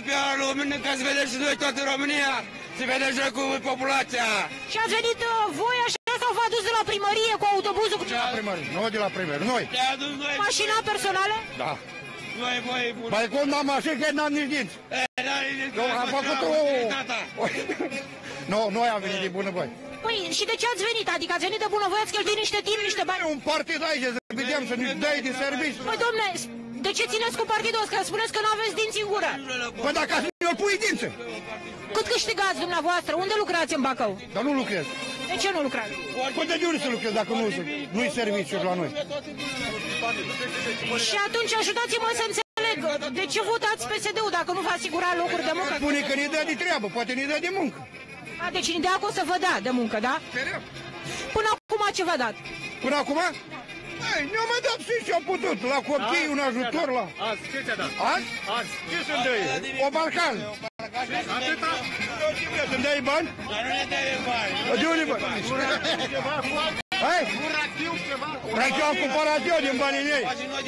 pe lumină ca să vedem și noi toată România, să vedem și noi cu populația. Și ați venit voi așa sau v-a dus de la primărie cu autobuzul? De la primărie, nu de la primărie, noi. Ne-a dus noi. Mașina personală? Da. Voi, bun. Mai cum n-am mașină, că n-am nici dinți. Am făcut o... Nu, noi am venit de bunăvoie. Păi, și de ce ați venit? Adică ați venit de bunăvoie, ați cheltuit niște timp, niște bani? Un partid aici, să vedem, să ne dai de serviciu. Păi, domne, de ce țineți cu partidul ăsta? Spuneți că nu aveți dinți în gură. Păi dacă ați ne-l pui dință. Cât câștigați dumneavoastră? Unde lucrați în Bacău? Dar nu lucrez. De ce nu lucrați? Păi de unde să lucrez dacă nu-i serviciu la noi? Și atunci ajutați-mă să înțeleg. De ce votați PSD-ul dacă nu vă asigura locuri de muncă? Spune că ne dă de treabă, poate ne dă de muncă. A, deci de acum o să vă dea de muncă, da? Până acum ce v-a dat? Până acum? Ne-au mai dat și ce-au putut, la copii, un ajutor la... Azi, ce ți-a dat? Azi? Azi, ce să-mi dai? O balcan. Atâta? Să-mi dai bani? Dar nu ne dai bani. De unde bani? Ceva cu... Hai? Un rachiu, ceva cu... Rachiu am cumpărat eu din banii ei.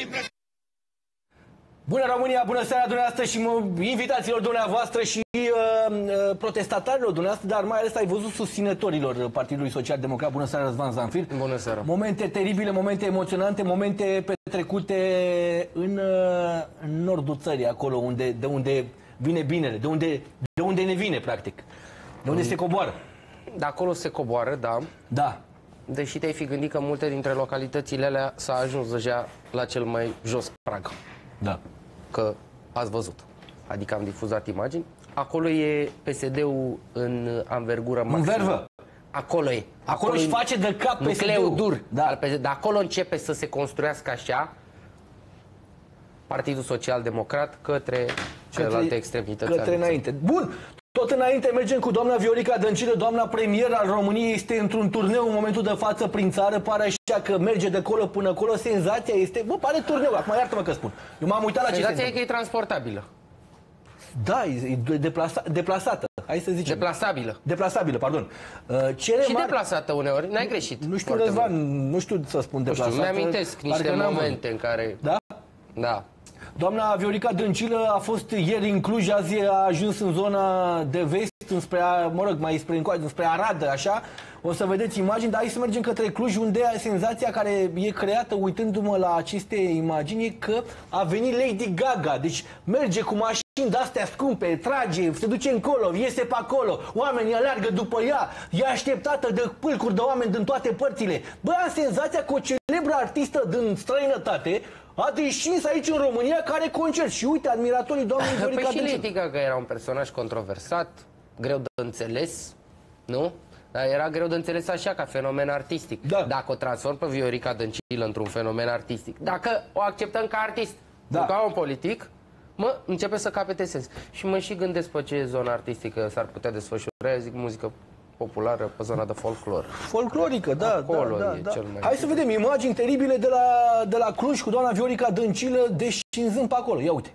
Bună România, bună seara dumneavoastră și invitațiilor dumneavoastră și protestatarilor dumneavoastră, dar mai ales ai văzut susținătorilor Partidului Social Democrat. Bună seara, Răzvan Zanfir. Bună seara. Momente teribile, momente emoționante, momente petrecute în nordul țării, acolo de unde vine binele, de unde ne vine, practic. De unde se coboară. De acolo se coboară, da. Da. Deși te-ai fi gândit că multe dintre localitățile alea s-a ajuns deja la cel mai jos prag. Da. Că ați văzut. Adică am difuzat imagini. Acolo e PSD-ul în anvergură maximă. În vervă. Acolo e. Acolo își face de cap nucleul dur. Da. De acolo începe să se construiască așa Partidul Social Democrat către celelalte extremități. Către înainte. Bun. Tot înainte mergem cu doamna Viorica Dăncilă, doamna premier al României, este într-un turneu în momentul de față prin țară, pare așa că merge de acolo până acolo, senzația este, bă, pare turneu, acum iartă-mă că spun. Eu m-am uitat la ce se întâmplă. Senzația e că e transportabilă. Da, e deplasată, hai să zicem. Deplasabilă. Deplasabilă, pardon. Și deplasată uneori, n-ai greșit. Nu știu, Răzvan, nu știu să spun deplasată. Nu știu, mi-amintesc niște momente în care... Da? Da. Doamna Viorica Dăncilă a fost ieri în Cluj, azi a ajuns în zona de vest, înspre, mai spre Arad, așa. O să vedeți imagini, dar hai să mergem către Cluj, unde senzația care e creată uitându-mă la aceste imagini e că a venit Lady Gaga. Deci merge cu mașini de-astea scumpe, trage, se duce încolo, iese pe acolo, oamenii aleargă după ea, e așteptată de pâlcuri de oameni din toate părțile. Bă, am senzația că o celebră artistă din străinătate a descins aici în România care concert. Și uite, admiratorii doamnei Viorica Dăncilă. Păi și Lady Gaga era un personaj controversat, greu de înțeles, nu? Dar era greu de înțeles așa, ca fenomen artistic. Da. Dacă o transform pe Viorica Dăncilă într-un fenomen artistic, dacă o acceptăm ca artist, nu ca un politic, mă, începe să capete sens. Și mă și gândesc pe ce zonă artistică s-ar putea desfășura, eu zic muzică populară pe zona de folclor. Folclorică, da, acolo da, e da. cel mai... Hai să vedem imagini teribile de la Cluj cu doamna Viorica Dăncilă descinzând pe acolo. Ia uite.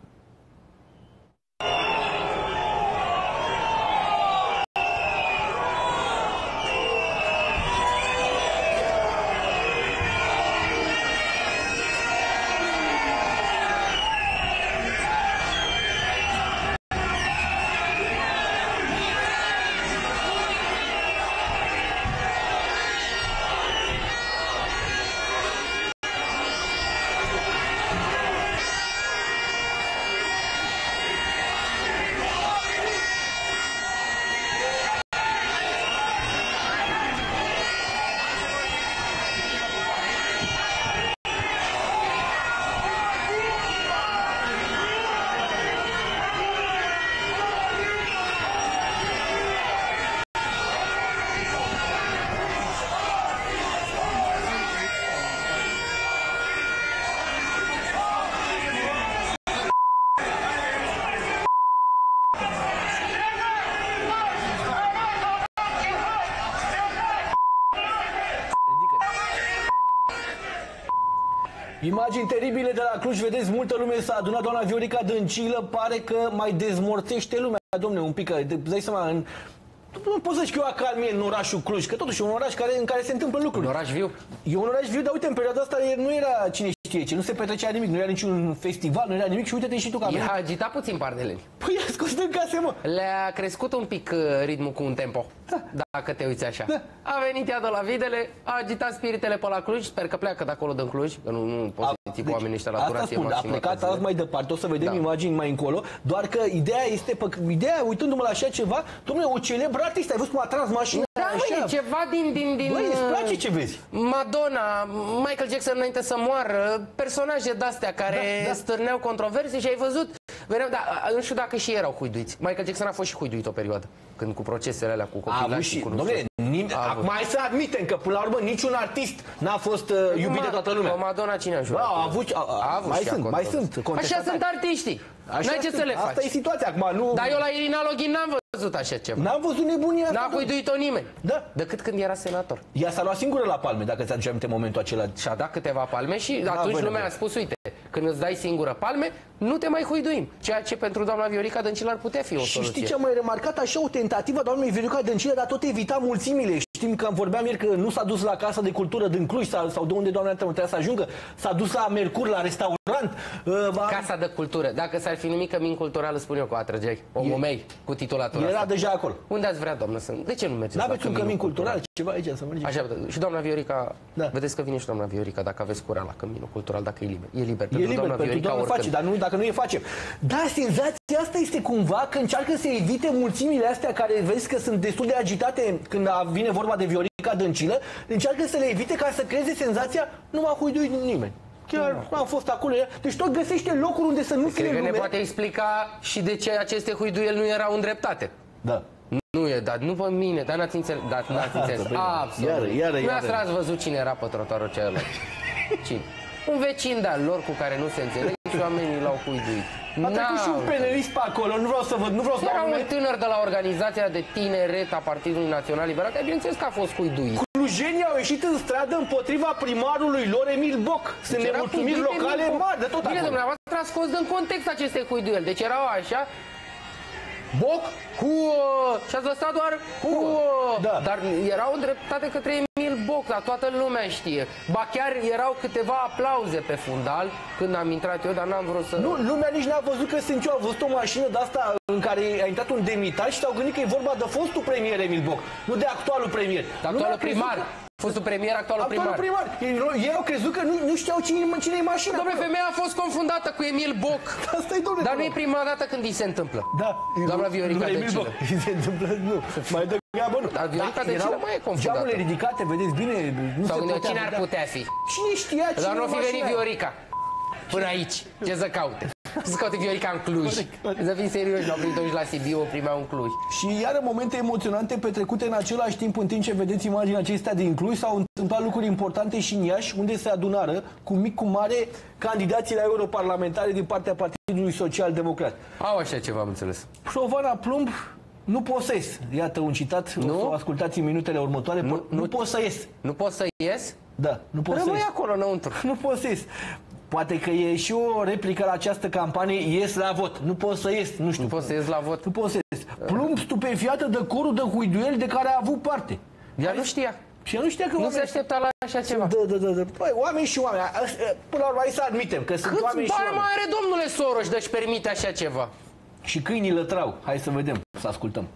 Imagini teribile de la Cluj, vedeți, multă lume s-a adunat, doamna Viorica Dăncilă pare că mai dezmorțește lumea, domne, un pic, îți dai seama, nu pot să zic că eu acalmie în orașul Cluj, că totuși e un oraș în care se întâmplă lucruri. Un oraș viu. E un oraș viu, dar uite, în perioada asta nu era cine știe știe ce, nu se petrecea nimic, nu era niciun festival, nu era nimic și uite-te și tu că a venit. I-a agitat puțin pardeleni. Păi i-a scos din case, mă. Le-a crescut un pic ritmul cu un tempo. Da. Dacă te uiți așa. Da. A venit ea de la Videle, a agitat spiritele pe la Cluj, sper că pleacă de acolo din Cluj, că nu poți să ții cu oamenii ăștia la asta durație spun, a maximă. plecat azi mai departe, o să vedem imagini mai încolo, doar că ideea este, ideea, uitându-mă la așa ceva, dom'le, o celebră artistă, ai văzut cum a tras mașina? Da, măi, e ceva din... Băi, îți place ce vezi? Madonna, Michael Jackson înainte să moară, personaje de-astea care stârneau controverse și ai văzut, veneau, nu știu dacă și ei erau huiduiți. Michael Jackson a fost și huiduit o perioadă, când cu procesele alea cu copilași. Dom'le, acum hai să admitem că până la urmă niciun artist n-a fost iubit de toată lumea. Madonna cine a jurat? Mai sunt. Așa sunt artiștii. N-ai ce să le faci. Asta e situația acum, nu... Dar eu la Irina Login n-am văzut așa ceva. N-am văzut nebunia asta. N-a huiduit-o nimeni. Da. Decât când era senator. Ea s-a luat singură la palme, dacă ți aduce aminte momentul acela. Și-a dat câteva palme și atunci lumea a spus, uite, când îți dai singură palme, nu te mai huiduim. Ceea ce pentru doamna Viorica Dăncilă ar putea fi o soluție. Și știi ce am mai remarcat? Așa o tentativă a doamnei Viorica Dăncilă, dar tot evita mulțimile. Știm că vorbeam ieri că nu s-a dus la Casa de Cultură din Cluj sau de unde doamna trebuia să ajungă. S-a dus la Mercur, la restaurant. Casa de Cultură. Dacă s-ar fi numit Cămin Cultural, îți spun eu că o atrăgeai. Omomei cu titulatura Era asta. deja acolo. Unde ați vrea, doamnă, să... De ce nu mergeți la N-aveți un Cămin Cultural? Ceva aici să mergem. Așa, și doamna Viorica, vedeți că vine și doamna Viorica, dacă aveți cura la Căminul Cultural, dacă e liber. E liber, e liber, pentru doamna face, dar nu, dacă nu e facem. Da, senzația asta este cumva că încearcă să evite mulțimile astea care vezi că sunt destul de agitate când vine vorba de Viorica Dăncilă, încearcă să le evite ca să creeze senzația nu m-a huiduit nimeni. Chiar am fost acolo. Deci tot găsește locuri unde să nu fie lume. Cred că ne poate explica și de ce aceste huiduieli nu erau îndreptate. Da. Nu e, dar nu pe mine, dar n-ați înțeles. Absolut. Iară. Ați văzut cine era pe trotuarul celălalt. Cine? Un vecin de-al lor cu care nu se înțeleg și oamenii l-au huiduit. A trecut și un penelist pe acolo, nu vreau să văd, nu vreau să era un tânăr de la organizația de tineret a Partidului Național Liberal, care bineînțeles că a fost huiduit. Clujenii au ieșit în stradă împotriva primarului lor, Emil Boc. Sunt nemulțumiri locale mari de tot acolo. Bine, dumneavoastră a scos din context aceste huiduieli. Deci erau așa, Boc cu... și ați lăsat doar cu... Da. Dar erau îndreptate către Emil Boc, dar toată lumea știe. Ba chiar erau câteva aplauze pe fundal când am intrat eu, dar n-am vrut să... Nu, lumea nici n-a văzut că sunt eu. A văzut o mașină de asta în care a intrat un demnitar și s-au gândit că e vorba de fostul premier Emil Boc, nu de actualul premier. De actualul primar. Fostul premier, actualul primar. Ei au crezut că nu știau cine e mașina. Dom'le, femeia a fost confundată cu Emil Boc. Asta-i, dom'le. Dar nu e prima dată când îi se întâmplă. Da. Doamna Viorica Dăncilă. Se întâmplă, nu. Mai dă treabă, nu. Dar Viorica Dăncilă mai e confundată. Geamurile ridicate, vedeți bine. Sau gândeau, cine ar putea fi? Cine știa cine Dar nu e fi venit mașina? Viorica. Până aici. Ce să caute? Ce să caute Viorica în Cluj? Să fim serioși, l-au primit-o și la Sibiu, o primeau în Cluj. Și iară momente emoționante petrecute în același timp, în timp ce vedeți imaginea acestea din Cluj, s-au întâmplat lucruri importante și în Iași, unde se adunară cu mic cu mare candidații la europarlamentare din partea Partidului Social Democrat. Au așa ceva, am înțeles. Șovana Plumb, nu pot să ies. Iată un citat, o să o ascultați în minutele următoare. Nu pot să ies. Nu pot să ies? Da, nu pot să ies. Rămâi acolo înăuntru. Nu pot să ies. Poate că e și o replică la această campanie, ies la vot. Nu pot să ies, nu știu. Nu pot să ies la vot. Nu pot să ies. Plumb stupefiată de corul de huiduieli de care a avut parte. Ea nu știa. Și ea nu știa că nu se aștepta la așa ceva. Da. Păi, oameni și oameni. Până la urmă, hai să admitem că sunt oameni și oameni. Câți bani mai are domnule Soros de-și permite așa ceva? Și câinii lătrau. Hai să vedem, să ascultăm.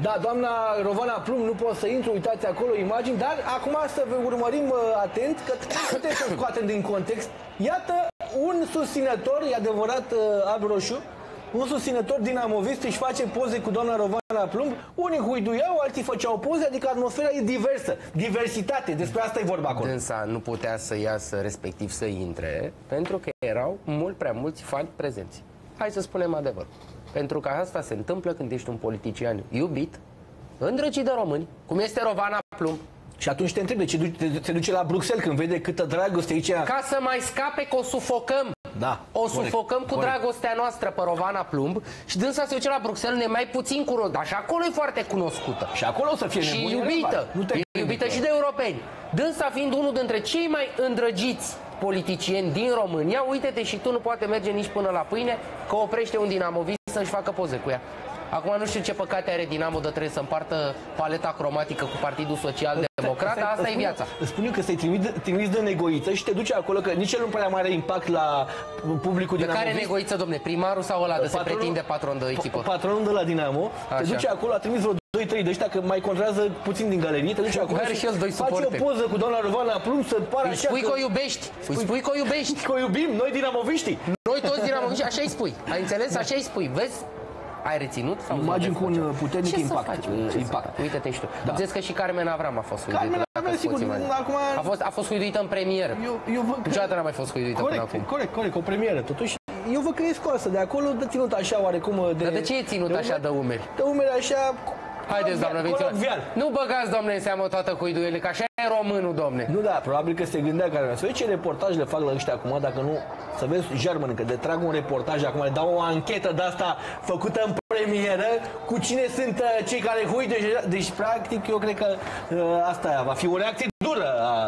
Da, doamna Rovana Plumb, nu pot să intru, uitați acolo imagini, dar acum să urmărim atent, că putem să scoatem din context. Iată un susținător, e adevărat, alb roșu, un susținător dinamovist își face poze cu doamna Rovana Plumb, unii huiduiau, alții făceau poze, adică atmosfera e diversă, diversitate, despre asta e vorba acolo. Dânsa nu putea să iasă, respectiv să intre, pentru că erau mult prea mulți fani prezenți. Hai să spunem adevărul. Pentru că asta se întâmplă când ești un politician iubit, îndrăgit de români, cum este Rovana Plumb. Și atunci te întreb de ce se duce la Bruxelles când vede câtă dragoste aici. Ca să mai scape că o sufocăm. Da, o sufocăm cu dragostea noastră pe Rovana Plumb și dânsa se duce la Bruxelles, ne mai puțin cunoscută, dar și acolo e foarte cunoscută. Și acolo o să fie și iubită. E iubită și de europeni. Dânsa fiind unul dintre cei mai îndrăgiți politicieni din România, uite-te și tu, nu poate merge nici până la pâine, că oprește un dinamovist să-și facă poze cu ea. Acum nu știu ce păcate are Dinamo de trebuie să împartă paleta cromatică cu Partidul Social Democrat, asta e viața. Îți spun eu că să-i trimiți de negoiță și te duce acolo, că nici el nu prea are impact la publicul Dinamo. De care negoiță, domne? Primarul sau ăla de se pretinde patron de echipă? Patronul de la Dinamo. Așa. Te duce acolo, a trimis vreo 2-3 de ăștia, că mai controlează puțin din galerie, te duce acolo și face o poză cu doamna Rovana Plumb să pară așa. Spui că o iubești. Îi spui că o iubești. Că o iubim, noi dinamoviștii. Noi toți dinamoviști, așa îi spui. Ai înțeles? Așa îi spui. Vezi? Ai reținut? Sau imagini cu un puternic impact. Uite-te și tu. Ziceți că și Carmen Avram a fost huiduită. Carmen Avram, sigur, acum... A fost huiduită în premieră. Niciodată n-a mai fost huiduită până acum. Corect, o premieră. Totuși, eu văd că e scoasă de acolo, de ținut așa oarecum de... Dar de ce e ținut așa de umeri? De umeri așa... Haideți, doamnă, nu băgați, domne, în seamă toată huiduiele, că așa e românul, domne. Nu, da, probabil că se gândea Carmen. Să vezi ce reportaj le fac la ăștia acum, dacă nu... Să vezi, German, că de trag un reportaj acum, le dau o anchetă de asta făcută în premieră cu cine sunt cei care huidă. Deci, practic, eu cred că asta va fi o reacție dură.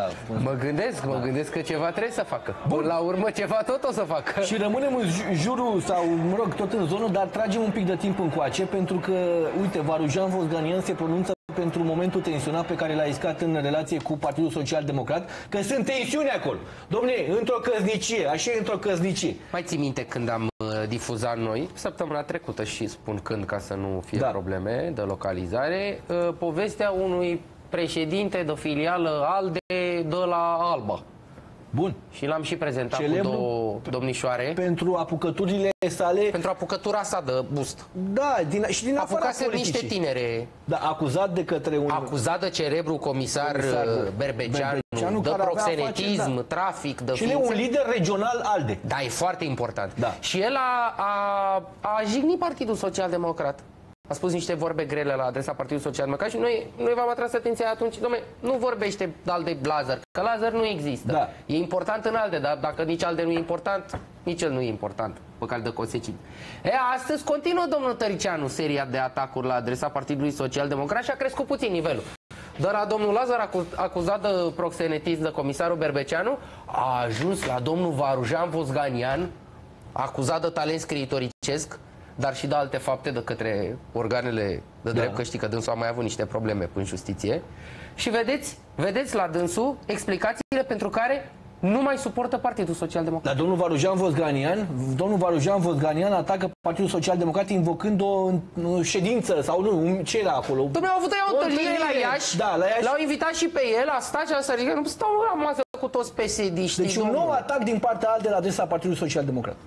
Mă gândesc că ceva trebuie să facă. Până la urmă, ceva tot o să facă. Și rămânem în jurul, sau, mă rog, tot în zonă, dar tragem un pic de timp încoace, pentru că, uite, Varujan Vosganian se pronunță pentru momentul tensionat pe care l-a iscat în relație cu Partidul Social Democrat, că sunt tensiuni acolo. Dom'le, într-o căsnicie, așa e într-o căsnicie. Mai ții minte când am difuzat noi, săptămâna trecută, și spun când ca să nu fie probleme de localizare, povestea unui președinte de filială ALDE de la Alba. Bun. Și l-am și prezentat cu două domnișoare. Pentru apucăturile sale. Pentru apucătura sa de bust. Da, și din afara politicii. Niște tinere. Da, acuzat de către un... Acuzat de cerebru comisar Berbeceanu, de proxenetism, trafic, de ființe. Și un lider regional ALDE. Da, e foarte important. Da. Și el a jignit Partidul Social Democrat. A spus niște vorbe grele la adresa Partidului Social Democrat și noi v-am atras atenția atunci, dom'le, nu vorbește ALDE Lazar, că Lazar nu există. Da. E important în ALDE, dar dacă nici ALDE nu e important, nici el nu e important, pe care de consecințe. Astăzi continuă domnul Tăricianu seria de atacuri la adresa Partidului Social Democrat și a crescut puțin nivelul. De la domnul Lazar, acuzat de proxenetism de comisarul Berbeceanu, a ajuns la domnul Varujan Vosganian, acuzat de talent scriitoricesc, dar și de alte fapte de către organele de drept, că știi că dânsul a mai avut niște probleme în justiție. Și vedeți la dânsul explicațiile pentru care nu mai suportă Partidul Social Democrat. Dar domnul Varujan Vosganian atacă Partidul Social Democrat invocând o ședință sau nu, ce era acolo? Dom'le, au avut o întâlnire la Iași, l-au invitat și pe el, a stat și a sărit, nu stau la masă cu toți PSD-știi. Deci un nou atac din partea ALDE la adresa Partidului Social Democrat.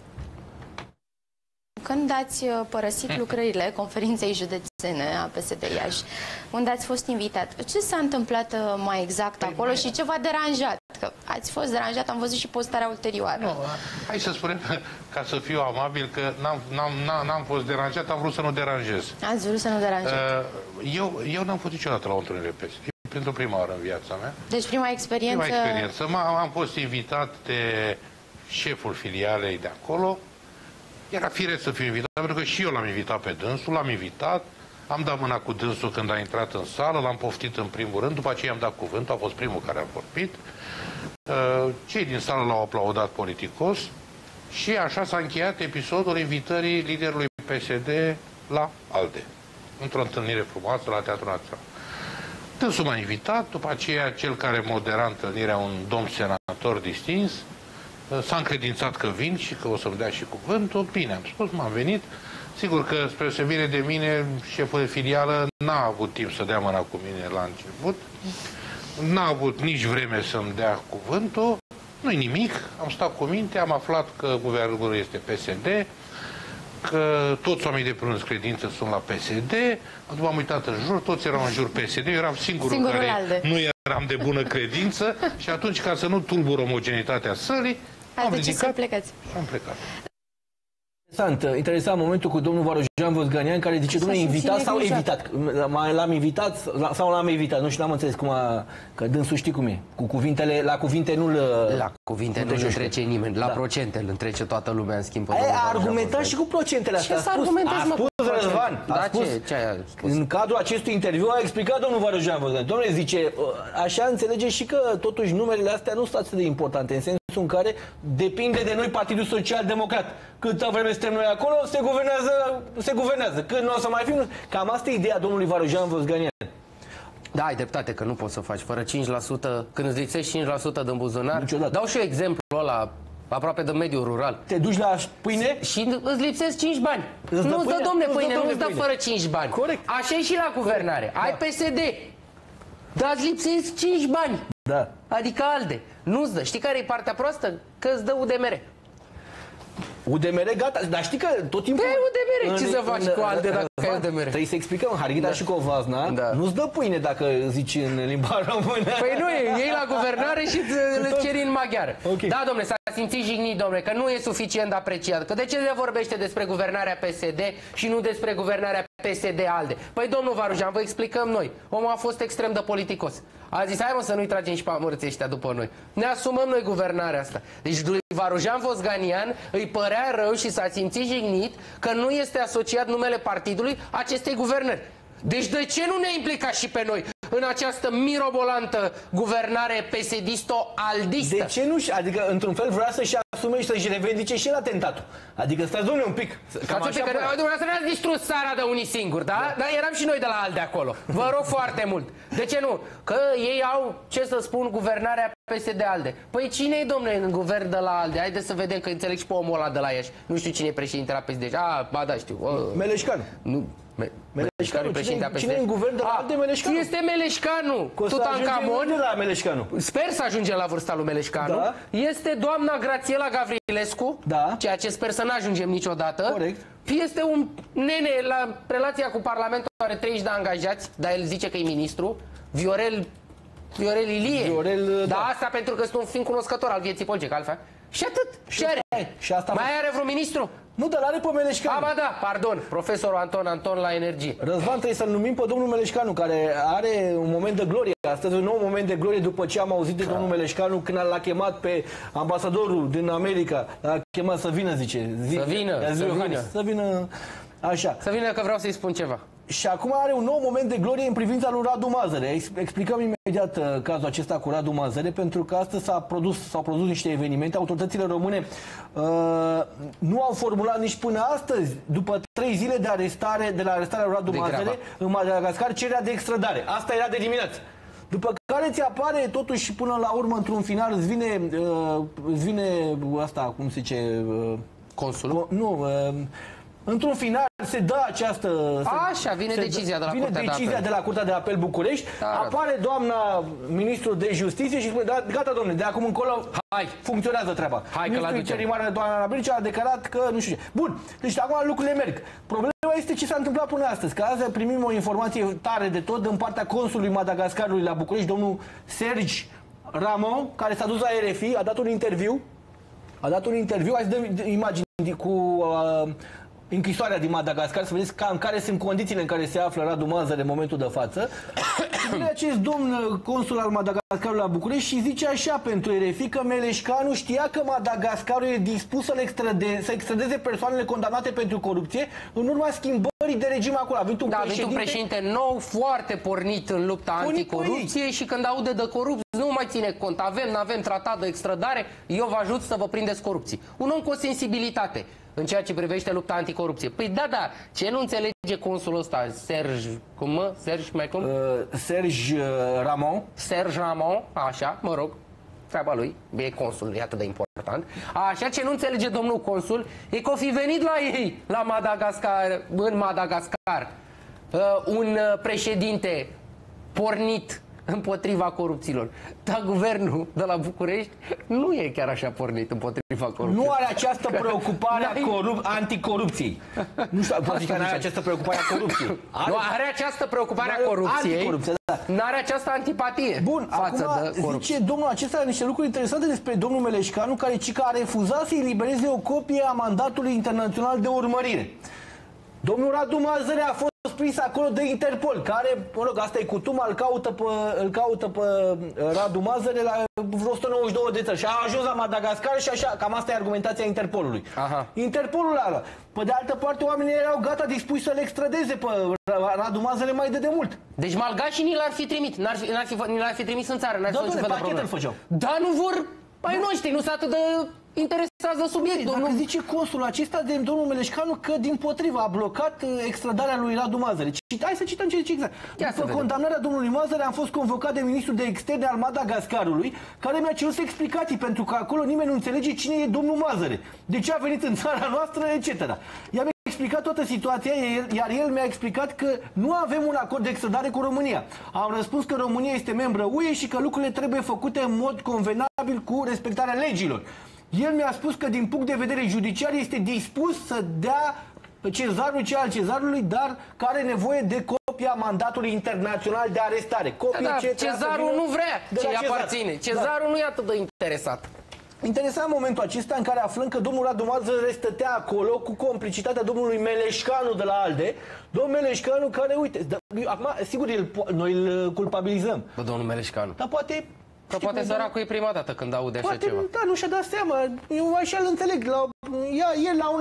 Când ați părăsit lucrările conferinței județene a PSD Iași, unde ați fost invitat, ce s-a întâmplat mai exact acolo și ce v-a deranjat? Că ați fost deranjat, am văzut și postarea ulterioară. Nu, hai să spunem, ca să fiu amabil, că n-am fost deranjat, am vrut să nu deranjez. Ați vrut să nu deranjez. Eu n-am fost niciodată la o întâlnire PSD. Pentru prima oară în viața mea. Deci prima experiență... Prima experiență. Am fost invitat de șeful filialei de acolo. Era firesc să fiu invitat, pentru că și eu l-am invitat pe dânsul, l-am invitat, am dat mâna cu dânsul când a intrat în sală, l-am poftit în primul rând, după aceea i-am dat cuvântul, a fost primul care a vorbit. Cei din sală l-au aplaudat politicos și așa s-a încheiat episodul invitării liderului PSD la ALDE, într-o întâlnire frumoasă la Teatrul Național. Dânsul m-a invitat, după aceea cel care modera întâlnirea, un domn senator distins, s-a încredințat că vin și că o să-mi dea și cuvântul. Bine, am spus, m-am venit, Sigur că, spre deosebire de mine, șeful de filială n-a avut timp să dea mâna cu mine la început. N-a avut nici vreme să-mi dea cuvântul. Nu-i nimic. Am stat cu minte, am aflat că guvernul este PSD, că toți oamenii de prânz credință sunt la PSD. După am uitat în jur, toți erau în jur PSD. Eu eram singurul care ALDE. nu eram de bună credință și atunci, ca să nu tulbur omogenitatea sării, am ridicat și am plecat. Interesant momentul cu domnul Varojan Vosganian, care zice, domnule, invitat sau evitat? L-am invitat sau l-am evitat? Nu știu, n-am înțeles cum a... Că dânsul știi cum e. Cu cuvintele, la cuvinte nu-l... La cuvinte nu întrece nimeni. La procente îl întrece toată lumea, în schimb. A argumentat și cu procentele astea. Ce să argumentezi, mă, cu Răzvan, a spus, ce a spus? în cadrul acestui interviu a explicat domnul Varojan Vosganian. Domnule, zice, așa înțelege și că totuși numerele astea nu sunt atât de importante, în sensul în care depinde de noi Partidul Social Democrat. Câtă vreme suntem noi acolo, se guvernează. Când nu o să mai fim... Cam asta e ideea domnului Varojan Vosganian. Da, ai dreptate că nu poți să faci fără 5%, când îți lipsești 5% din buzunar. Niciodată. Dau și eu exemplul ăla aproape de mediul rural. Te duci la pâine și îți lipsesc 5 bani. Nu-ți dă, domne, pâine, nu-ți dă fără 5 bani. Corect. Așa e și la guvernare. Ai PSD, dar îți lipsesc 5 bani. Da. Adică ALDE. Nu-ți dă. Știi care e partea proastă? Că îți dă UDMR. UDMR, gata, dar știi că tot timpul... Pe UDMR, ce să faci cu ALDE dacă ai UDMR? Trebuie să explicăm, Harghita și Covazna, nu-ți dă pâine dacă zici în limba română. Păi nu, ei la guvernare și îți ceri în maghiară. Okay. Da, domnule, s-a simțit jignit, domnule, că nu e suficient apreciat. Că de ce se vorbește despre guvernarea PSD și nu despre guvernarea PSD-ALDE? Păi, domnul Varujan, vă explicăm noi. Omul a fost extrem de politicos. A zis, hai mă să nu-i tragem și pe amărții ăștia după noi. Ne asumăm noi guvernarea asta. Deci lui Varujan Vosganian îi părea rău și s-a simțit jignit că nu este asociat numele partidului acestei guvernări. Deci de ce nu ne implica și pe noi în această mirobolantă guvernare PSD-isto-aldistă? De ce nu? Adică, într-un fel, vrea să-și asume și să-și revendice și el atentatul. Adică, stați, domnule, un pic. Dumneavoastră ne-ați distrus țara de unii singuri, da? Dar eram și noi de la ALDE acolo. Vă rog foarte mult. De ce nu? Că ei au, ce să spun, guvernarea PSD-ALDE. Păi cine-i, domnule, în guvern de la ALDE? Haideți să vedem, că înțeleg și pe omul ăla de la Iași. Nu știu cine e președinte la PSD. Ba da, știu. Meleșcanu. Nu. Meleșcanu, cine e în guvern de la ALDE? Meleșcanu. Este Meleșcanu. Tutankamon. La Meleșcanu. Sper să ajungem la vârsta lui Meleșcanu. Da. Este doamna Grațiela Gavrilescu, ceea ce sper să nu ajungem niciodată. Corect. Este un nene, la relația cu Parlamentul are 30 de angajați, dar el zice că e ministru. Viorel Ilie. Da, asta pentru că sunt un fiind cunoscător al vieții politice, altfel. Și atât. Ce are? Și asta mai are vreun ministru? Nu, dar are pe Meleșcanu. Ba da, pardon, profesorul Anton la energie. Răzvan, trebuie să-l numim pe domnul Meleșcanu, care are un moment de glorie. Astăzi un nou moment de glorie după ce am auzit de domnul Meleșcanu când l-a chemat pe ambasadorul din America. L-a chemat să vină, zice. Să vină. Așa. Să vină că vreau să-i spun ceva. Și acum are un nou moment de glorie în privința lui Radu Mazăre. Explicăm imediat cazul acesta cu Radu Mazăre, pentru că astăzi s-au produs niște evenimente. Autoritățile române nu au formulat nici până astăzi, după 3 zile de la arestarea lui Radu Mazăre în Madagascar, cererea de extradare. Asta era de dimineață. După care ți apare, totuși, până la urmă, într-un final, îți vine asta, cum se zice... Consulul? Într-un final se dă această... Așa, vine decizia de la Curtea de Apel. Decizia de la Curtea de Apel București. Apare doamna ministru de Justiție și spune, gata, domnule, de acum încolo funcționează treaba. Hai că l-aducem. Ministrul doamna Anabrici a declarat că nu știu ce. Bun, deci acum lucrurile merg. Problema este ce s-a întâmplat până astăzi. Că azi primim o informație tare de tot din partea consulului Madagascarului la București, domnul Serge Ramon, care s-a dus la RFI, a dat un interviu. Hai să dăm imagini cu... închisoarea din Madagascar, să vedeți cam care sunt condițiile în care se află Radu Mazăre în momentul de față. Vine acest domn consul al Madagascarului la București și zice așa pentru RFI că Meleșcanu știa că Madagascarul e dispus să extradeze persoanele condamnate pentru corupție în urma schimbării de regim acolo. A venit un președinte nou, foarte pornit în lupta anticorupție și când aude de corupție nu mai ține cont. N-avem tratat de extradare, eu vă ajut să vă prindeți corupții. Un om cu o sensibilitate în ceea ce privește lupta anticorupție. Păi da, ce nu înțelege consulul ăsta? Serge Ramon, așa, mă rog. treaba lui, e consul, e atât de important. Așa, ce nu înțelege domnul consul e că o fi venit la ei, la Madagascar, în Madagascar, un președinte pornit împotriva corupților. Dar guvernul de la București nu e chiar așa pornit împotriva corupției. Nu are această preocupare anticorupției. Nu știu, poate că nu are această preocupare a corupției. Nu are această preocupare a corupției. Nu are această antipatie. Bun, față acum de corupție. zice domnul acesta niște lucruri interesante despre domnul Meleșcanu, care a refuzat să elibereze o copie a mandatului internațional de urmărire. Domnul Radu Mazăre a fost prins acolo de Interpol, care, mă rog, asta e cutum, îl caută pe Radu Mazăre la vreo 192 de țări și a ajuns la Madagascar și așa, cam asta e argumentația Interpolului. Aha. Interpolul ala. Pe de altă parte, oamenii erau gata dispuși să le extradeze pe Radu Mazăre mai de demult. Deci malgașii ni l-ar fi trimit, ni l-ar fi trimis în țară, n-ar fi niciun fel de problemă. Făceau. Dar nu vor ai noștri, nu sunt atât de interesați de subiectul. Dacă zice consul acesta de domnul Meleșcanu că dimpotrivă a blocat extradarea lui Radu Mazăre. Hai să cităm ce zice exact. După condamnarea domnului Mazăre am fost convocat de ministrul de externe al Madagascarului, care mi-a cerut explicații pentru că acolo nimeni nu înțelege cine e domnul Mazăre, de ce a venit în țara noastră, etc. I-am explicat toată situația, iar el mi-a explicat că nu avem un acord de extradare cu România. Am răspuns că România este membră UE și că lucrurile trebuie făcute în mod convenabil cu respectarea legilor. El mi-a spus că din punct de vedere judiciar este dispus să dea cezarul ce al cezarului, dar că are nevoie de copia mandatului internațional de arestare. Cezarul nu vrea ce-i aparține. Cezarul nu e atât de interesat. Interesant momentul acesta în care aflăm că domnul Radu Mazăre stătea acolo cu complicitatea domnului Meleșcanu de la ALDE. Domnul Meleșcanu care, uite, acum, sigur, noi îl culpabilizăm. Bă, domnul Meleșcanu. Dar poate... Că poate săracul e prima dată când aude așa ceva. Da, nu și-a dat seama. Eu așa îl înțeleg. El la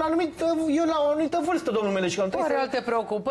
o anumită vârstă, domnul Meleșcanu. Are alte preocupări.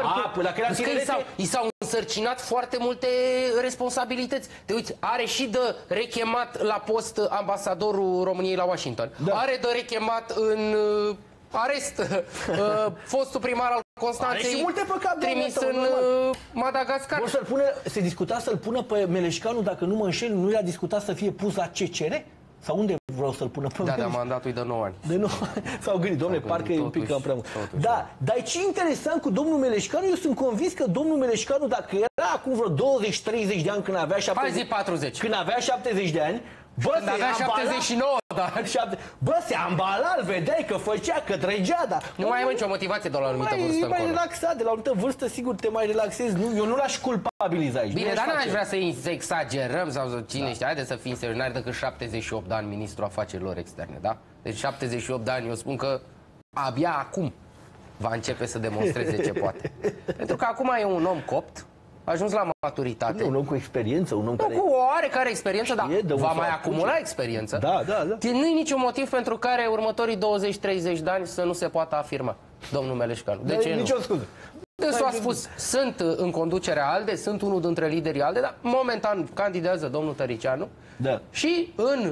I s-au însărcinat foarte multe responsabilități. Te uiți, are și de rechemat la post ambasadorul României la Washington. Da. Are de rechemat în arest fostul primar al Constanței, trimis în Madagascar. Se discuta să-l pună pe Meleșcanu, dacă nu mă înșel, nu i-a discutat să fie pus la CCR? Sau unde vreau să-l pună pe Meleșcanu? Da, mandatul e de 9 ani. De 9 ani. S-au gândit, domnule, parcă e un pic cam prea mult. Da, dar ce interesant cu domnul Meleșcanu, eu sunt convins că domnul Meleșcanu, dacă era acum vreo 20-30 de ani când avea 70... Hai zi 40. Când avea 70 de ani, când avea 79, da. Bă, se ambala, îl vedeai că făcea, că trăgea, dar... Nu mai ai nicio motivație de la o anumită vârstă. E mai relaxat, de la o anumită vârstă, sigur, te mai relaxezi. Eu nu l-aș culpabiliza aici. Bine, dar n-aș vrea să exagerăm sau cine știe. Haide să fim serioși, n-are decât 78 de ani ministrul afacerilor externe, da? Deci 78 de ani, eu spun că abia acum va începe să demonstreze ce poate. Pentru că acum e un om copt, a ajuns la maturitate. Un om cu experiență, un om care... Cu o oarecare experiență, dar va mai acumula experiență. Da. Nu e niciun motiv pentru care următorii 20-30 de ani să nu se poată afirma, domnul Meleșcanu. De ce nu? Nicio scuză. Dânsul a spus, sunt în conducerea ALDE, sunt unul dintre liderii ALDE, dar momentan candidează domnul Tăricianu. Da. Și în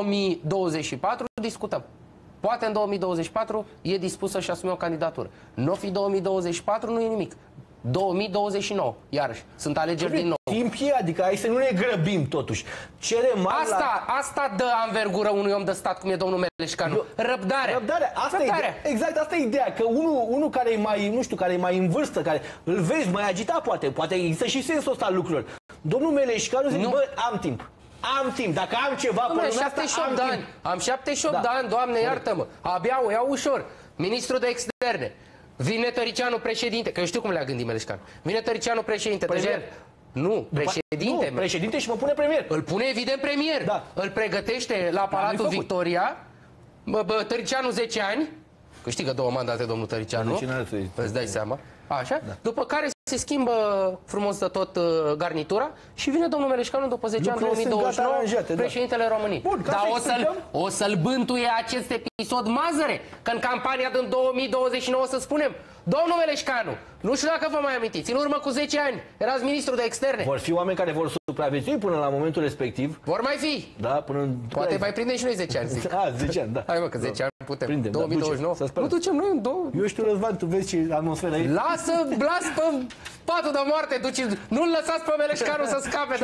2024 discutăm. Poate în 2024 e dispus să-și asume o candidatură. Nu fi 2024, nu e nimic. 2029, iarăși, sunt alegeri din nou. Timp e, adică hai să nu ne grăbim totuși. Asta dă anvergură unui om de stat cum e domnul Meleșcanu. Răbdarea. Exact, asta e ideea, că unul care e mai, nu știu, care e mai în vârstă, care îl vezi mai agitat, poate există și sensul ăsta al lucrurilor. Domnul Meleșcanu zice, bă, am timp. Am timp, dacă am ceva pe lumea asta, am timp. Am 78 de ani, Doamne iartă-mă, abia o iau ușor. Ministrul de externe. Vine Tăricianu președinte, că eu știu cum le-a gândit Meleșcanu. Vine Tăricianu președinte. Nu, președinte. Nu, președinte și mă pune premier. Îl pune evident premier. Da. Îl pregătește la Palatul Victoria. Tăricianu 10 ani. Că știi că 2 mandate domnul Tăricianu. Îți dai seama. Așa? Da. După care se schimbă frumos de tot garnitura și vine domnul Meleșcanu după 10 ani, 2029, președintele României. Dar o să-l bântuie acest episod Mazăre, că în campania din 2029 să spunem, domnul Meleșcanu, nu știu dacă vă mai amintiți, în urmă cu 10 ani erați ministru de externe. Vor fi oameni care vor supraviețui până la momentul respectiv. Vor mai fi. Da, până în... Poate mai prindem și noi 10 ani, zic. 10 ani, da. Hai mă, că 10 ani putem. Prindem, 2029. Nu ducem noi în 2. Eu știu, Răzvan, tu vezi ce atmosferă e. Las pe patul de moarte, nu-l lăsați pe Meleșcanu să scape de probleme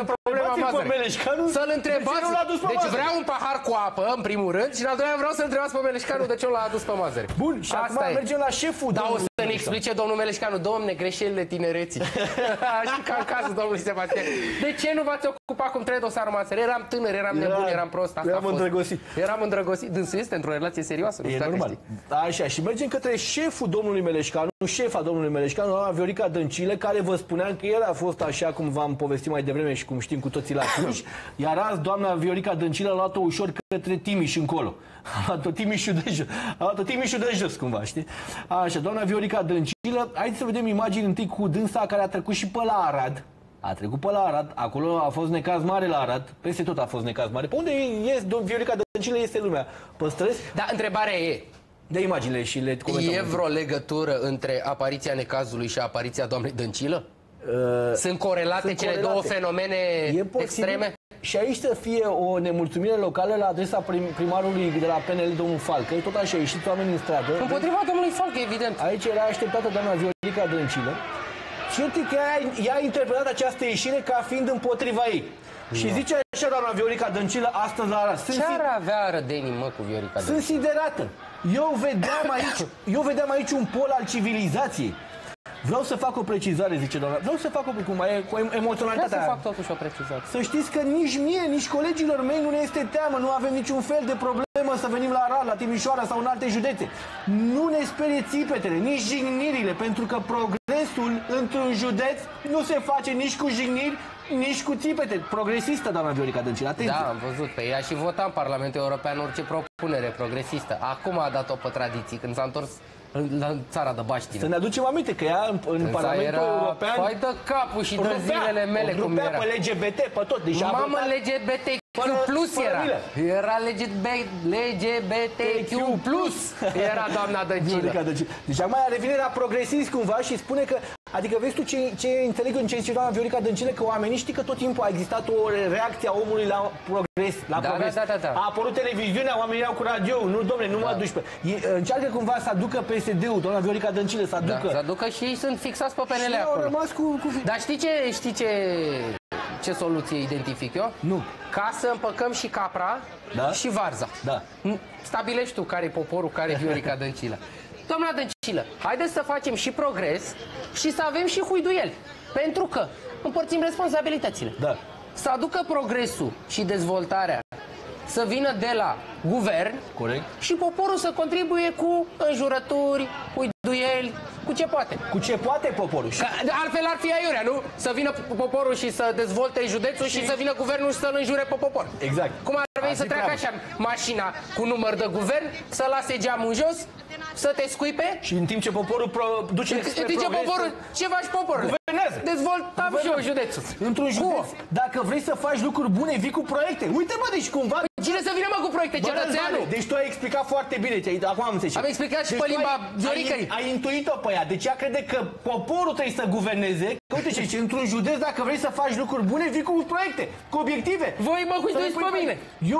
doamna Mazăre. Să-l întrebați. Deci vreau un pahar cu apă, în primul rând, și în al doilea vreau să-l întrebați pe Meleșcanu de ce l-a adus pe Mazăre. Bun, și acum mergem la șeful. Da, o să ne explice domnul Meleșcanu, domne, greșelile tinereții. Știi ca în cazul domnului Sebastian. De ce nu v-ați ocupat cum trebuie dosarul Mazăre? Eram tânăr, eram nebun, eram prost. Eram îndrăgostit. Eram îndrăgostit. Dânsul este într-o relație serioasă. E normal. Așa, și mergem către șeful domnului Meleșcanu, șefa domnului Meleșcanu, doamna Viorica Dăncilă, care vă spuneam că el a fost așa cum v-am povestit mai devreme și cum știm cu toții la Cluj, iar azi doamna Viorica Dăncilă a luat-o ușor către Timiș încolo. A luat-o Timișul de jos. A luat-o Timișul de jos, cumva, știi? Așa, doamna Viorica Dăncilă, haideți să vedem imagini întâi cu dânsa care a trecut și pe la Arad. A trecut pe la Arad, acolo a fost necaz mare la Arad, peste tot a fost necaz mare. Pe unde e Viorica Dăncilă este lumea? Pe străzi? Da, întrebarea e, de imaginile și le comentăm. E vreo legătură între apariția necazului și apariția doamnei Dăncilă? Sunt corelate cele două fenomene extreme? Și aici să fie o nemulțumire locală la adresa primarului de la PNL, domnul Falcă. Tot așa, ieșiți oameni în stradă. Împotriva domnului Falcă, evident. Aici era așteptată doamna Viorica Dăncilă. Și uite că ea a interpretat această ieșire ca fiind împotriva ei. Și zice așa doamna Viorica Dăncilă astăzi la Arad. Ce ar avea arădenii, mă, cu Viorica Dăncilă? Sunt siderată. Eu vedeam aici un pol al civilizației. Vreau să fac o precizare, zice doamna. Vreau să fac cu emoționalitatea. Vreau să fac totuși o precizare. Să știți că nici mie, nici colegilor mei nu ne este teamă. Nu avem niciun fel de problemă să venim la Arad, la Timișoara sau în alte județe. Nu ne sperie țipetele, nici jignirile, pentru că progresul într-un județ nu se face nici cu jigniri, nici cu țipete. Progresistă, doamna Viorica Dăncilă, atenție. Da, am văzut pe ea și vota în Parlamentul European orice propunere progresistă. Acum a dat-o pe tradiții, când s-a întors la țara de baștină. Să ne aducem aminte că ea în Parlamentul European... Păi dă capul și dă zilele mele cum era. Pe LGBT, pe tot. Deci mamă, LGBTQ plus era. Era LGBTQ plus. Era doamna Dăncilă. Deci acum revine la progresist cumva și spune că... Adică vezi tu ce înțeleg în ce zice doamna Viorica Dăncilă, că oamenii știi că tot timpul a existat o reacție a omului la progres. Da. A apărut televiziunea, oamenii erau cu radio, nu domne, nu mă aduci pe... Încearcă cumva să aducă PSD-ul, doamna Viorica Dăncilă, să aducă... Da, să aducă și ei sunt fixați pe PNL acolo. Au rămas cu... Dar știi ce soluție identific eu? Nu. Ca să împăcăm și capra și varza. Da. Stabilești tu care e poporul, care e Viorica Dăncilă. Doamna Dăncilă, haideți să facem și progres și să avem și huiduieli. Pentru că împărțim responsabilitățile. Da. Să aducă progresul și dezvoltarea să vină de la guvern. Corect. Și poporul să contribuie cu înjurături, huiduieli, cu ce poate. Cu ce poate poporul? Că altfel ar fi aiurea, nu? Să vină poporul și să dezvolte județul și să vină guvernul și să-l înjure pe popor. Exact. Cum ar veni să treacă așa mașina cu număr de guvern, să lase geamul în jos, să te scuipe. Și în timp ce poporul duce spre progres... poporul, ce faci poporul? Guvernează. Dezvoltam și eu județul. Într-un județ, dacă vrei să faci lucruri bune, vii cu proiecte. Uite mă, deci cumva... Cine să vină mă cu proiecte? Cetățeanul? Deci tu ai explicat foarte bine, acum am înțeles. Am explicat și pe limba Vioricăi. Ai intuit-o pe ea, deci ea crede că poporul trebuie să guverneze. Că uite ce, într-un județ, dacă vrei să faci lucruri bune, vii cu proiecte, cu obiective. Voi mă huiduiți pe mine.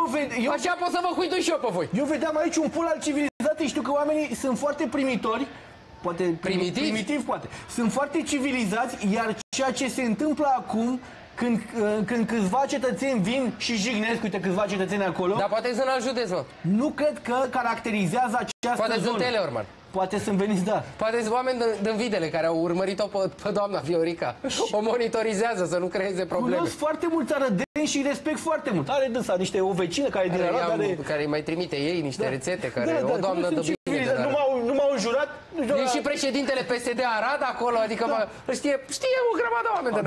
Așa pot să vă huidui și eu pe voi. Eu vedeam aici un pol al civilizației, știu că oamenii sunt foarte primitori. Poate primitiv, poate. Sunt foarte civilizați, iar ceea ce se întâmplă acum, când câțiva cetățeni vin și jignesc, uite câțiva cetățeni acolo. Dar poate sunt alt județ, mă. Nu cred că caracterizează această poate zonă. Sunt Teleorman. Poate sunt veniți, da. Poate sunt oameni din Videle care au urmărit-o pe doamna Viorica. O monitorizează să nu creeze probleme. Cunosc foarte mulți arădeni și respect foarte mult. Are dânsa niște o vecină care din Arad care îi mai trimite ei niște rețete, care o doamnă de bine. Nu m-au înjurat. E și președintele PSD Arad acolo, adică știe o grămadă de oameni din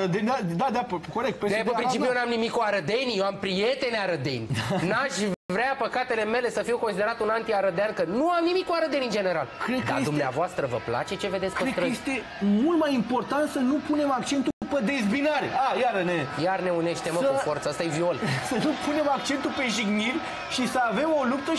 Arad. Da, corect. De pe principiu eu n-am nimic cu arădenii, eu am prieteni arădeni. N-aș vrea păcatele mele să fiu considerat un anti-arădean, că nu am nimic cu arădeni în general. Dar dumneavoastră vă place ce vedeți pe străzi? Cred că este mult mai important să nu punem accentul pe dezbinare. Iar ne unește, mă, cu forță, asta e viol. Să nu punem accentul pe jigniri și să avem o luptă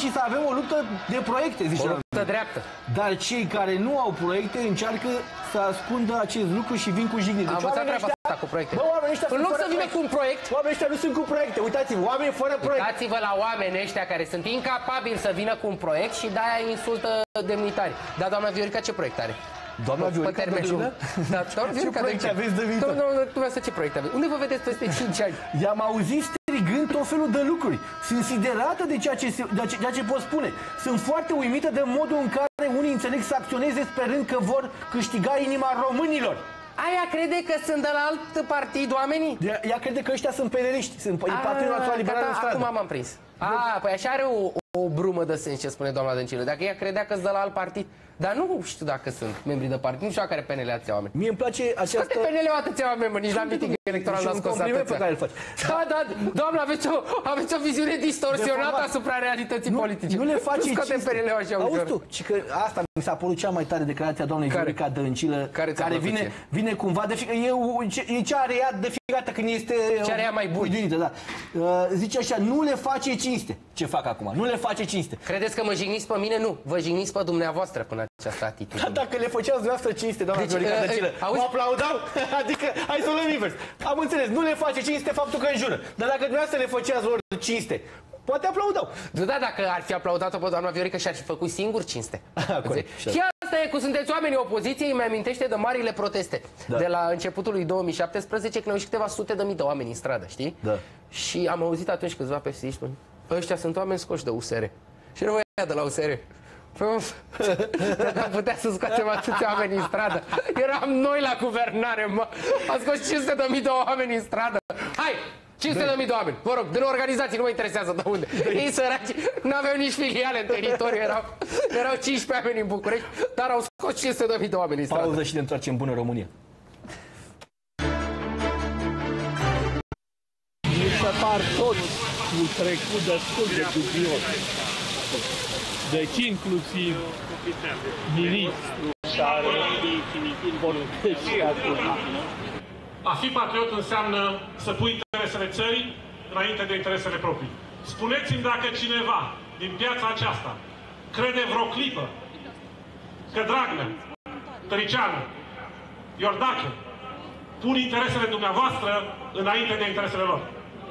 de proiecte, zice. O luptă dreaptă. Dar cei care nu au proiecte încearcă să ascundă acest lucru și vin cu jigniri. Am învățat treaba asta cu proiecte. În loc să vină cu un proiect. Oamenii ăștia nu sunt cu proiecte. Uitați-vă, oameni fără proiect. Uitați-vă la oamenii ăștia care sunt incapabili să vină cu un proiect și de-aia insultă demnitari. Dar doamna Viorica ce proiect are? Doamna Viorica Dăncilă? Da, doamna Viorica Dăncilă. Dumneavoastră ce proiect aveți? Unde vă vedeți peste 5 ani? I-am auzit strigând tot felul de lucruri. Sunt siderată de ceea ce pot spune. Sunt foarte uimită de modul în care unii înțeleg să acționeze sperând că vor câștiga inima românilor. Aia crede că sunt de la alt partid oamenii? Ea crede că ăștia sunt pederiști, sunt Partidul Național Liberal în stradă. Acum m-am prins. Păi așa are o brumă de sens ce spune doamna Dăncilă. Dacă ea credea că sunt de la alt partid, dar nu știu dacă sunt membri de partid, nu știu care PNL atâția oameni. Mie îmi place această... Toate PNL-ul atâția oameni, nici la miting electoral n-a scos atâția. Da, doamna, aveți o viziune distorsionată asupra realității politice. Nu le face cinste. PNL-ul așa ușor. Auzi tu, că asta mi s-a părut cea mai tare declarația doamnei Viorica Dăncilă, care vine cumva de e cea are ea de fiecare dată când este... Ce are ea mai bun. Da. Zice așa, nu le face cinste. Ce fac acum? Nu le face cinste. Credeți că mă jigniți pe mine? Nu. Vă jigniți pe dumneavoastră până această atitudine. Dacă le făceați dumneavoastră cinste, doamna Viorica Dăncilă, mă aplaudau? Adică, hai să o luăm invers. Am înțeles, nu le face cinste faptul că înjură. Dar dacă dumneavoastră le făceați lor cinste, poate aplaudau. Da, dacă ar fi aplaudat-o pe doamna Viorica și ar fi făcut singur cinste. Și asta e cu sunteți oamenii opoziției, îmi amintește de marile proteste. De la începutul lui 2017, când au ieșit câteva sute de mii de oameni în stradă, știi? Da. Și am auzit atunci câțiva PSD spun, ăștia sunt oameni scoși de USR. Și nu ăia de la USR. Dacă am putea să scoatem atâția oameni în stradă. Eram noi la guvernare, mă. Am scos 500.000 de oameni în stradă. Hai! 500.000 de oameni, vă rog, din organizații, nu mă interesează de unde. Ei săraci, n-aveau nici filiale în teritoriu, erau 15 oameni în București, dar au scos 500.000 de oameni în stradă. Pauză și ne întoarcem în bună România. Mi se par toți un trecut destul de dubios. Deci inclusiv ministrul care vorbește acum. A fi patriot înseamnă să pui interesele țării înainte de interesele proprii. Spuneți-mi dacă cineva din piața aceasta crede vreo clipă că Dragnea, Tăricianu, Iordache pun interesele dumneavoastră înainte de interesele lor.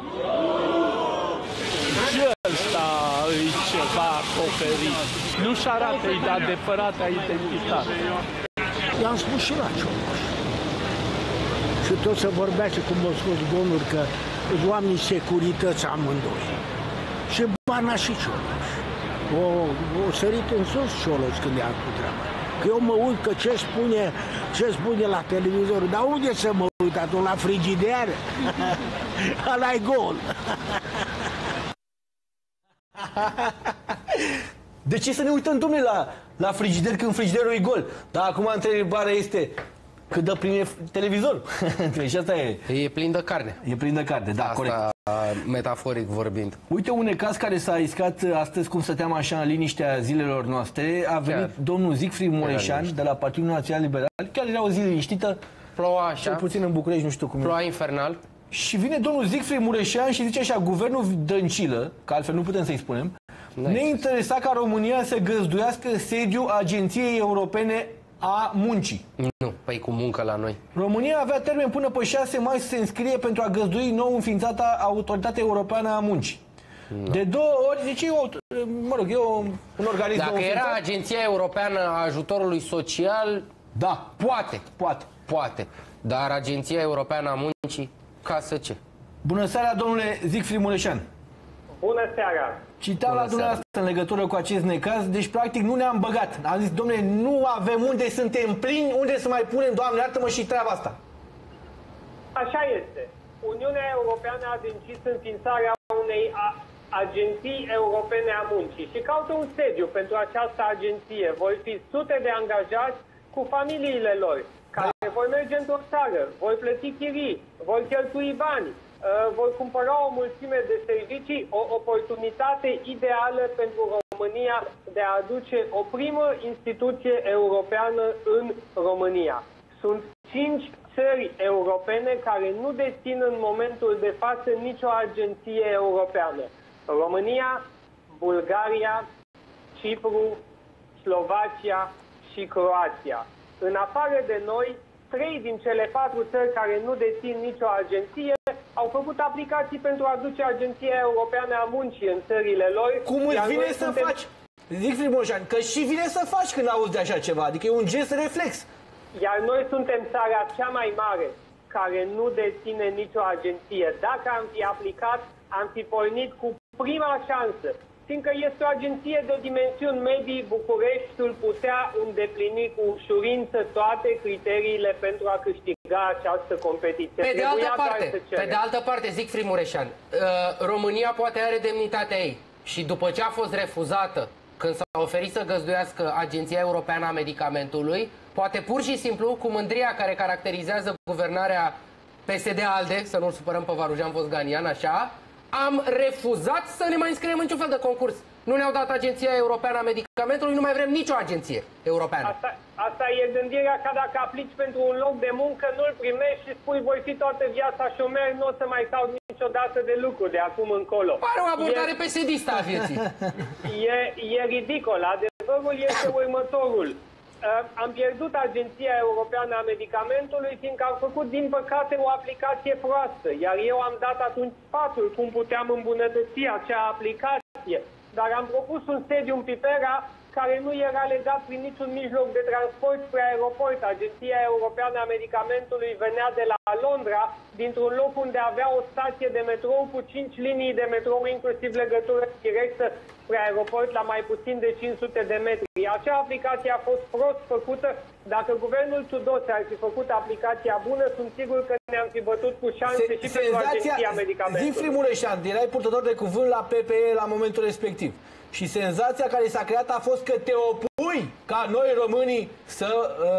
Și ăsta e ceva acoperit. Nu-și arată adevărata identitate. I-am spus și la Cioloș. Și tot să vorbește, cum au spus domnul, că oamenii securități amândoi. Și Barna și Cioloș. O sărit în sus Cioloș când i-am cu treaba. Că eu mă uit că ce spune la televizor. Dar unde să mă uit atunci? La frigider? Ăla-i gol. De ce să ne uităm, domnule, la frigider când frigiderul e gol? Dar acum întrebarea este... Cât dă prin televizor. Și asta e. E plin de carne. E plin de carne, da, asta, corect. Metaforic vorbind. Uite un caz care s-a iscat astăzi, cum stăteam așa în liniștea zilelor noastre. A venit domnul Siegfried Mureșan de la Partidul Național Liberal. Chiar era o zi liniștită. Ploua așa. Cel puțin în București, nu știu cum. Ploua infernal. Și vine domnul Siegfried Mureșan și zice așa, guvernul Dăncilă, că altfel nu putem să-i spunem, ne interesa ca România să găzduiască sediul Agenției Europene a Muncii. Nu, păi cu muncă la noi. România avea termen până pe 6 mai să se înscrie pentru a găzdui nou înființata Autoritatea Europeană a Muncii. No. De 2 ori, deci e un organism. Dacă era Agenția Europeană a Ajutorului Social, da, poate. Dar Agenția Europeană a Muncii, ca să ce? Bună seara, domnule Siegfried Mureșan. Bună seara! Citeam la dumneavoastră în legătură cu acest necaz, deci practic nu ne-am băgat. Am zis, domnule, nu avem unde, suntem plini, unde să mai punem, Doamne, iartă-mă și treaba asta. Așa este. Uniunea Europeană a decis înființarea unei agenții europene a muncii și caută un sediu pentru această agenție. Vor fi sute de angajați cu familiile lor, care vor merge într-o țară, vor plăti chirii, vor cheltui bani, vor cumpăra o mulțime de servicii, o oportunitate ideală pentru România de a aduce o primă instituție europeană în România. Sunt 5 țări europene care nu dețin în momentul de față nicio agenție europeană. România, Bulgaria, Cipru, Slovacia și Croația. În afară de noi, 3 din cele 4 țări care nu dețin nicio agenție au făcut aplicații pentru a aduce Agenția Europeană a Muncii în țările lor. Cum îți vine să faci? Zic, Frimoșan, că și vine să faci când auzi de așa ceva. Adică e un gest reflex. Iar noi suntem țara cea mai mare care nu deține nicio agenție. Dacă am fi aplicat, am fi pornit cu prima șansă. Fiindcă este o agenție de dimensiuni medii, Bucureștiul putea îndeplini cu ușurință toate criteriile pentru a câștiga această competiție. Pe de altă parte, Siegfried Mureșan, România poate are demnitatea ei și după ce a fost refuzată, când s-a oferit să găzduiască Agenția Europeană a Medicamentului, poate pur și simplu, cu mândria care caracterizează guvernarea PSD-ALDE, să nu-l supărăm pe Varujan Vosganian, așa, am refuzat să ne mai înscriem în niciun fel de concurs. Nu ne-au dat Agenția Europeană a Medicamentului, nu mai vrem nicio agenție europeană. Asta e gândirea ca dacă aplici pentru un loc de muncă, nu-l primești și spui voi fi toată viața șomer, nu o să mai caut niciodată de lucru de acum încolo. Pare o abordare pesedistă a vieții. E ridicol. Adevărul este următorul. Am pierdut Agenția Europeană a Medicamentului fiindcă am făcut, din păcate, o aplicație proastă. Iar eu am dat atunci sfatul cum puteam îmbunătăți acea aplicație. Dar am propus un sediu în Pipera care nu era legat prin niciun mijloc de transport spre aeroport. Agenția Europeană a Medicamentului venea de la Londra, dintr-un loc unde avea o stație de metrou cu 5 linii de metrou, inclusiv legătură directă spre aeroport la mai puțin de 500 de metri. Acea aplicație a fost prost făcută. Dacă guvernul Tudose ar fi făcut aplicația bună, sunt sigur că ne-am fi bătut cu șanse și pentru Agenția Medicamentului. Siegfried Mureșan, erai purtător de cuvânt la PPE la momentul respectiv. Și senzația care s-a creat a fost că te opui ca noi românii să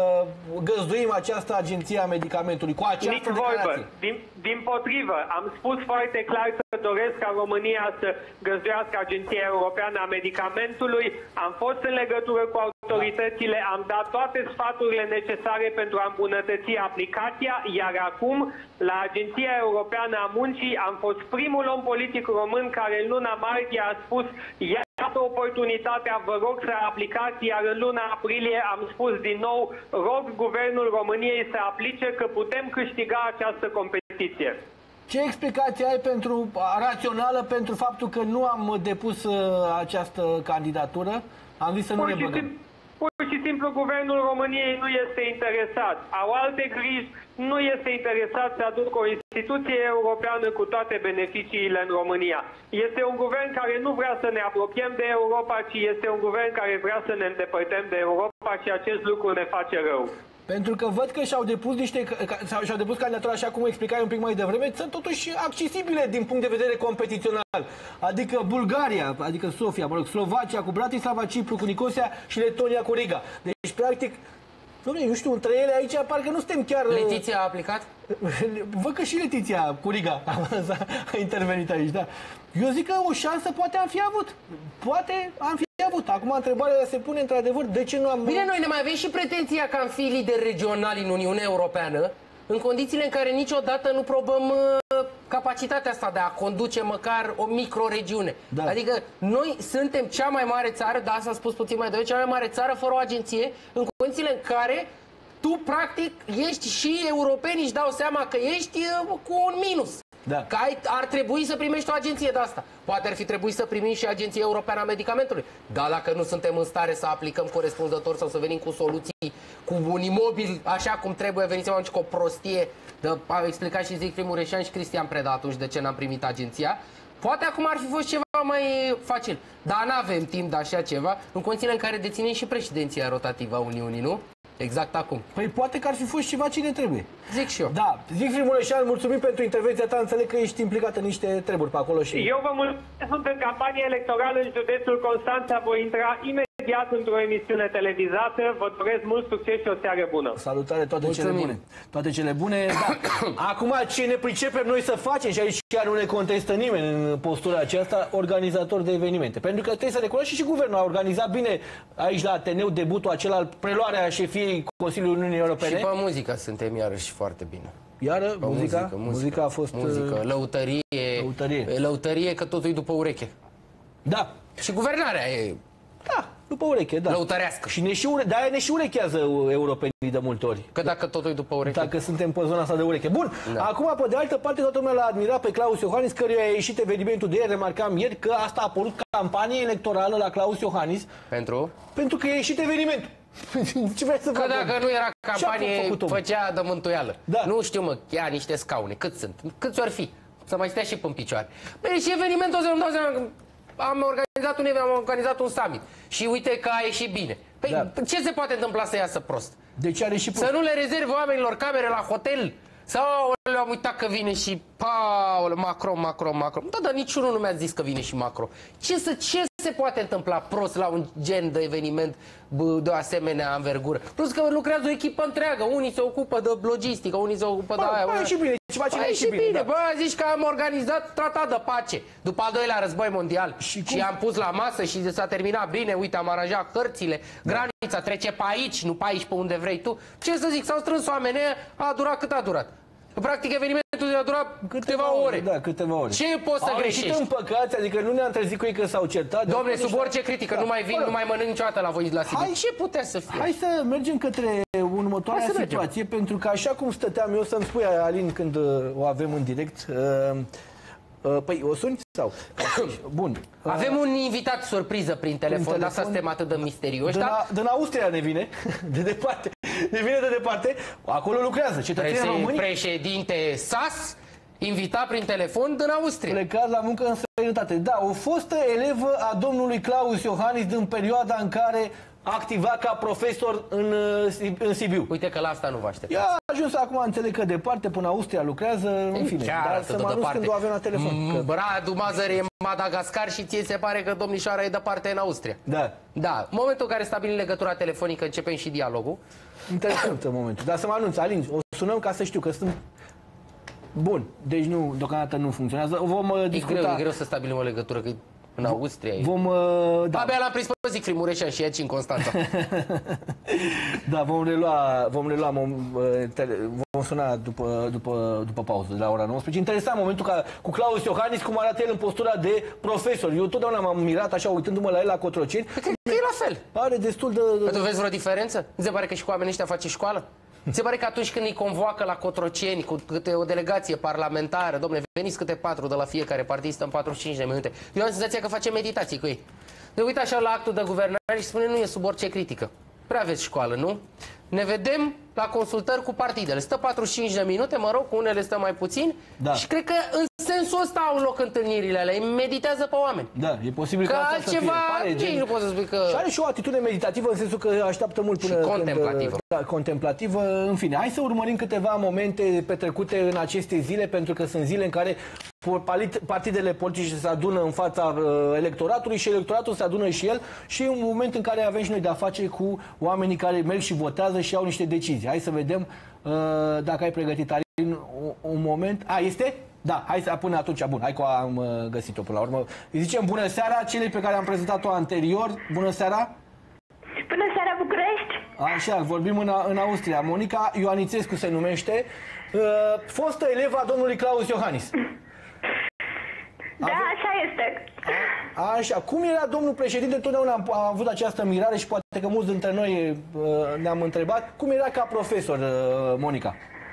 găzduim această agenție a medicamentului cu această declarație. Din potrivă, am spus foarte clar că doresc ca România să găzduiască Agenția Europeană a Medicamentului. Am fost în legătură cu autoritățile, am dat toate sfaturile necesare pentru a îmbunătăți aplicația, iar acum, la Agenția Europeană a Muncii, am fost primul om politic român care în luna martie a spus iată oportunitatea, vă rog să aplicați, iar în luna aprilie am spus din nou, rog Guvernul României să aplice că putem câștiga această competiție. Ce explicație ai rațională pentru faptul că nu am depus această candidatură? Am zis să nu ne băgăm. Pur și simplu, Guvernul României nu este interesat. Au alte griji, nu este interesat să aducă o instituție europeană cu toate beneficiile în România. Este un guvern care nu vrea să ne apropiem de Europa, ci este un guvern care vrea să ne îndepărtăm de Europa și acest lucru ne face rău. Pentru că văd că și-au depus candidatura, așa cum explicai un pic mai devreme, sunt totuși accesibile din punct de vedere competițional. Adică Bulgaria, adică Sofia, Slovacia cu Bratislava, Cipru cu Nicosia și Letonia cu Riga. Deci, practic, nu știu, între ele aici parcă nu suntem chiar... Letiția a aplicat? Văd că și Letiția cu Riga a intervenit aici, da. Eu zic că o șansă poate am fi avut. Poate am fi avut. Acum întrebarea se pune într-adevăr de ce nu am... Bine, noi ne mai avem și pretenția că am fi lideri regionali în Uniunea Europeană, în condițiile în care niciodată nu probăm capacitatea asta de a conduce măcar o microregiune. Da. Adică noi suntem cea mai mare țară, dar asta am spus puțin mai devreme, cea mai mare țară fără o agenție, în condițiile în care tu practic ești și europenii își dau seama că ești cu un minus. Da. Că ar trebui să primești o agenție de asta. Poate ar fi trebuit să primim și Agenția Europeană a Medicamentului. Dar dacă nu suntem în stare să aplicăm corespunzător sau să venim cu soluții, cu un imobil așa cum trebuie, veniți cu o prostie, au explicat și Siegfried Mureșan și Cristian Preda atunci de ce n-am primit agenția, poate acum ar fi fost ceva mai facil. Dar n-avem timp de așa ceva, în condițiile în care deținem și președinția rotativă a Uniunii, nu? Exact acum. Păi poate că ar fi fost ceva ce ne trebuie. Zic și eu. Da. Siegfried Mureșan, mulțumim pentru intervenția ta. Înțeleg că ești implicat în niște treburi pe acolo și... Eu vă mulțumesc. Sunt în campanie electorală în județul Constanța. Voi intra imediat într-o emisiune televizată. Vă doresc mult succes și o seară bună. Salutare, toate cele bune. Toate cele bune. Da. Acum ce ne pricepem noi să facem, și aici chiar nu ne contestă nimeni în postura aceasta, organizator de evenimente. Pentru că trebuie să recunoaște și guvernul a organizat bine aici la Ateneu debutul acela, preluarea șefiei Consiliului Uniunii Europene. Și pe muzică suntem iarăși foarte bine. Iară, muzica a fost... Muzică, lăutărie, că totul e după ureche. Da. Și guvernarea e... Da, după ureche, da. Lăutărească. Și de-aia ne și urechează europenii de multe ori. Că dacă totul e după ureche. Dacă suntem pe zona asta de ureche. Bun, da. Acum, pe de altă parte, toată lumea l-a admirat pe Klaus Iohannis, căruia a ieșit evenimentul de ieri. Remarcam ieri că asta a apărut campanie electorală la Klaus Iohannis. Pentru? Pentru că a ieșit evenimentul. Ce vrei să că facă? dacă nu era campanie, făcea de mântuială. Da. Nu știu, mă, ia niște scaune. Cât sunt? Câți ori fi? Să mai stea și pe picioare. Băi, și evenimentul ăsta, îmi dau seama că am organizat un summit. Și uite că a ieșit bine. Păi, ce se poate întâmpla să iasă prost? Deci are și prost. Să nu le rezervi oamenilor camere la hotel? Sau le-am uitat că vine și Paul, Macron. Da, dar niciunul nu mi-a zis că vine și Macron. Ce se poate întâmpla prost la un gen de eveniment de o asemenea învergură? Plus că lucrează o echipă întreagă. Unii se ocupă de logistică, unii se ocupă de aia. Păi și bine, ceva ce e și bine. Bă, zici că am organizat tratat de pace după al doilea război mondial și am pus la masă și s-a terminat bine. Uite, am aranjat hărțile, granița trece pe aici, nu pe aici, pe unde vrei tu. Ce să zic, s-au strâns oameni, a durat cât a durat. Practic evenimentul a durat câteva ore. Da, câteva ore. Ce poți să greșești? Au ieșit împăcați, adică nu ne-am trezit cu ei că s-au certat. Dom'le, sub orice critică, nu mai vin, nu mai mănânc niciodată la voi la Sibiu. Ce putea să fie? Hai să mergem către următoarea situație, pentru că așa cum stăteam eu, să-mi spui, Alin, când o avem în direct, păi, o suni sau? Bun. Avem un invitat surpriză prin telefon, de asta suntem atât de misterioși. Din Austria ne vine, de departe. Ne vine de departe, acolo lucrează cetățenii români. Președinte SAS, invitat prin telefon din Austria. Plecat la muncă în străinătate. Da, o fostă elevă a domnului Claus Iohannis din perioada în care activa ca profesor în Sibiu. Uite că la asta nu vă așteptați. Ea a ajuns acum, înțeleg că departe, până Austria lucrează, în fine. Dar să mă anunț când o avem la telefon. Radu Mazăr e în Madagascar și ție se pare că domnișoara e departe în Austria. Da. Da. În momentul în care stabilim legătura telefonică, începem și dialogul. Interesant în momentul. Dar să mă anunț, Alin, o sunăm ca să știu că sunt... Bun, deci nu, deocamdată nu funcționează. Vom discuta... E greu să stabilim o legătură, că în Austria e. Da. Abia l-am prins pe Zicfrid Mureșan și aici în Constanța. Da, vom suna după pauză, de la ora 19. Interesant momentul cu Claus Iohannis, cum arată el în postura de profesor. Eu totdeauna m-am mirat așa, uitându-mă la el la Cotroceni. E la fel. Are destul de... Tu vezi vreo diferență? Nu se pare că și cu oamenii ăștia face școală? Se pare că atunci când îi convoacă la Cotroceni cu câte o delegație parlamentară, dom'le, veniți câte 4 de la fiecare partid, stăm 45 de minute. Eu am senzația că face meditații cu ei. Ne uită așa la actul de guvernare și spune, nu e sub orice critică. Prea aveți școală, nu? Ne vedem la consultări cu partidele. Stă 45 de minute, mă rog, cu unele stă mai puțin. Da. Și cred că în sensul ăsta au loc întâlnirile alea. Îi meditează pe oameni. Da, e posibil că altceva, nu poți să spui că... Și are și o atitudine meditativă în sensul că așteaptă mult până... Și contemplativă. Contemplativă. În fine, hai să urmărim câteva momente petrecute în aceste zile, pentru că sunt zile în care partidele politice se adună în fața electoratului și electoratul se adună și el, și un moment în care avem și noi de-a face cu oamenii care merg și votează și au niște decizii. Hai să vedem dacă ai pregătit, Alin, un moment. Este? Da, hai să până atunci, bun, hai că am găsit-o până la urmă. Îi zicem bună seara celei pe care am prezentat-o anterior. Bună seara! Bună seara, București! Așa, vorbim în Austria. Monica Ioanițescu se numește, fostă elevă a domnului Claus Iohannis. Da, așa este. Așa, cum era domnul președinte? Totdeauna am avut această mirare și poate că mulți dintre noi ne-am întrebat. Cum era ca profesor, Monica?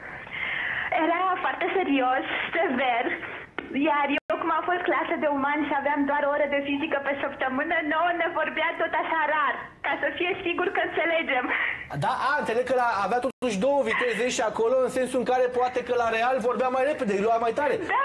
Era foarte serios, sever, iar eu, cum am fost clasă de umani și aveam doar o oră de fizică pe săptămână, nouă ne vorbea tot așa rar, ca să fie sigur că înțelegem. Da, înțeleg că avea totuși două viteze și acolo, în sensul în care poate că la Real vorbea mai repede, îi lua mai tare. Da,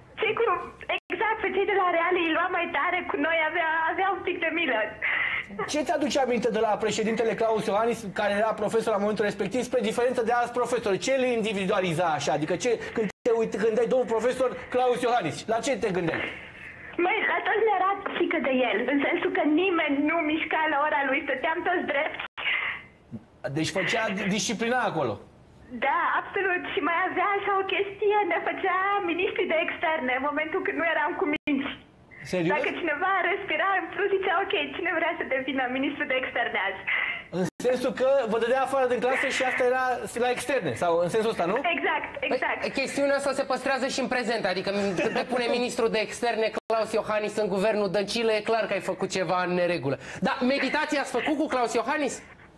exact, pe cei de la Real îi lua mai tare, cu noi avea un pic de milă. Ce ți-aduce aminte de la președintele Claus Iohannis, care era profesor la momentul respectiv, spre diferență de alți profesori? Ce îl individualiza așa? Adică când gândeai domnul profesor Claus Iohannis, la ce te gândeai? Măi, la toți le era frică de el, în sensul că nimeni nu mișca la ora lui, stăteam toți drepți. Deci făcea disciplina acolo. Da, absolut. Și mai avea așa o chestie, ne făcea ministrii de externe, în momentul când nu eram cu minți. Serios? Dacă cineva respira în plus, zicea, ok, cine vrea să devină ministru de externe azi? În sensul că vă dădea afară din clasă și asta era la externe, sau în sensul ăsta, nu? Exact, exact. Chestiunea asta se păstrează și în prezent, adică când te pune ministrul de externe Claus Iohannis în guvernul Dăncilă, e clar că ai făcut ceva în neregulă. Dar meditația ați făcut cu Claus Iohannis?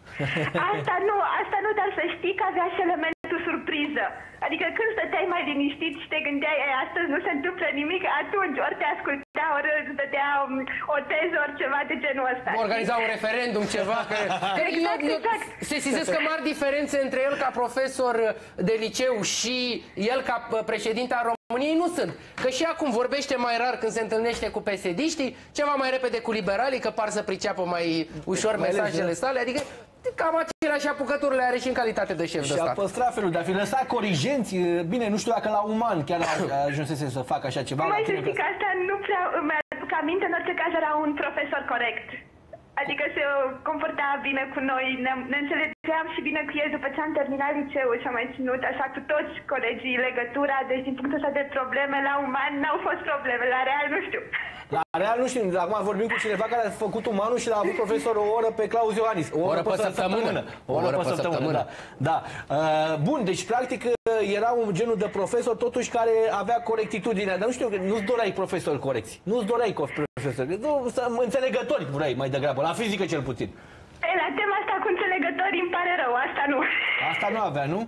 Asta nu, dar să știi că avea și elementul surpriză. Adică când stăteai mai liniștit și te gândeai, astăzi nu se întâmplă nimic, atunci ori te asculta, dădea, ori îți dădea o teză, ori ceva de genul ăsta. Organiza un referendum, ceva. Exact. Sesizez că mari diferențe între el ca profesor de liceu și el ca președinte al României nu sunt. Că și acum vorbește mai rar când se întâlnește cu PSD-știi, ceva mai repede cu liberalii, că par să priceapă mai ușor mesajele sale, adică cam aceleași apucăturile are și în calitate de șef de stat. Și a păstrat felul de a fi lăsat corigenți, bine, nu știu dacă la uman chiar ajunsese să facă așa ceva. Mai să zic, asta nu prea îmi aduc aminte, în orice caz era un profesor corect. Adică se comporta bine cu noi, ne înțelegeam și bine cu el după ce am terminat liceul și am mai ținut așa cu toți colegii legătura, deci din punctul ăsta de probleme la uman n-au fost probleme, la real nu știu. La real nu știu, acum vorbim cu cineva care a făcut umanul și l-a avut profesor o oră pe Claus Iohannis. O oră pe săptămână. O oră pe săptămână, da. Bun, deci practic era un genul de profesor totuși care avea corectitudinea, dar nu știu, nu-ți doreai profesori corecți, nu-ți doreai profesori, înțelegători vrei mai degrabă, la fizică cel puțin. La tema asta cu înțelegători îmi pare rău, asta nu. Asta nu avea, nu?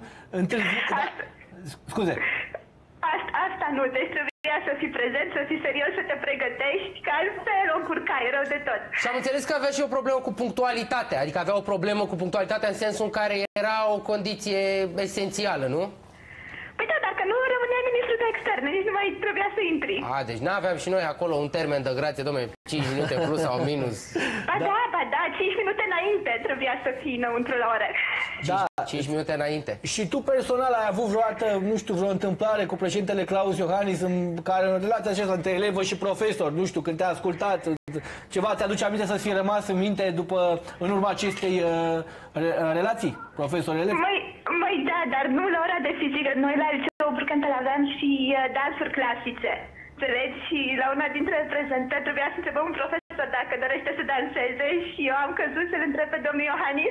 Scuze. Asta nu, deci trebuia să fii prezent, să fii serios, să te pregătești, că altfel o curcai rău de tot. Și am înțeles că avea și o problemă cu punctualitatea, adică avea o problemă cu punctualitatea în sensul în care era o condiție esențială, nu? Păi da, dacă nu rămânea ministru de externe, nici nu mai trebuia să intri. Deci n-aveam și noi acolo un termen de grație, dom'le, 5 minute plus sau minus. Ba da, 5 minute înainte trebuia să fii înăuntru la ore. 5 minute înainte. Și tu personal ai avut vreodată, nu știu, vreo întâmplare cu președintele Claus Iohannis în care în relația aceasta între elevă și profesor, nu știu, când te-a ascultat, ceva ți-aduce aminte să-ți fie rămas în minte în urma acestei relații, profesor-elev? Măi, da, dar nu la ora de fizică. Noi la liceu Burkentel aveam și dansuri clasice. Înțelegi? Și la una dintre prezentări trebuia să întrebăm un profesor dacă dorește să danseze și eu am căzut să-l întreb pe domnul Iohannis.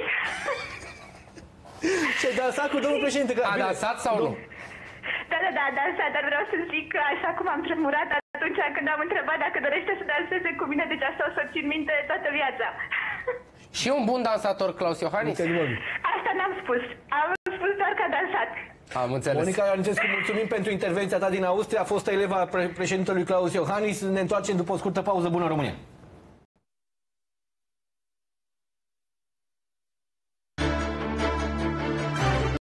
Și ai dansat cu domnul președinte? A dansat sau nu? Da, a dansat, dar vreau să zic că așa cum am tremurat atunci când am întrebat dacă dorește să danseze cu mine, deci asta o să țin minte toată viața. Și un bun dansator, Claus Iohannis? Asta n-am spus. Am spus doar că a dansat. Am înțeles. Monica Ioanicescu, mulțumim pentru intervenția ta din Austria. A fost eleva președintelui Claus Iohannis. Ne întoarcem după o scurtă pauză. Bună România!